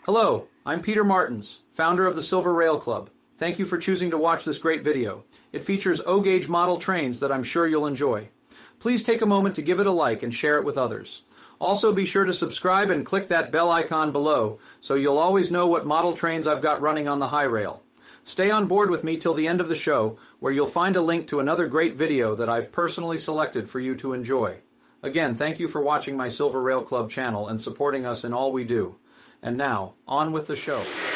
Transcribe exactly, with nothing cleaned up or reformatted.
Hello, I'm Peter Martins, founder of the Silver Rail Club. Thank you for choosing to watch this great video. It features O-gauge model trains that I'm sure you'll enjoy. Please take a moment to give it a like and share it with others. Also be sure to subscribe and click that bell icon below so you'll always know what model trains I've got running on the high rail. Stay on board with me till the end of the show, where you'll find a link to another great video that I've personally selected for you to enjoy. Again, thank you for watching my Silver Rail Club channel and supporting us in all we do. And now, on with the show.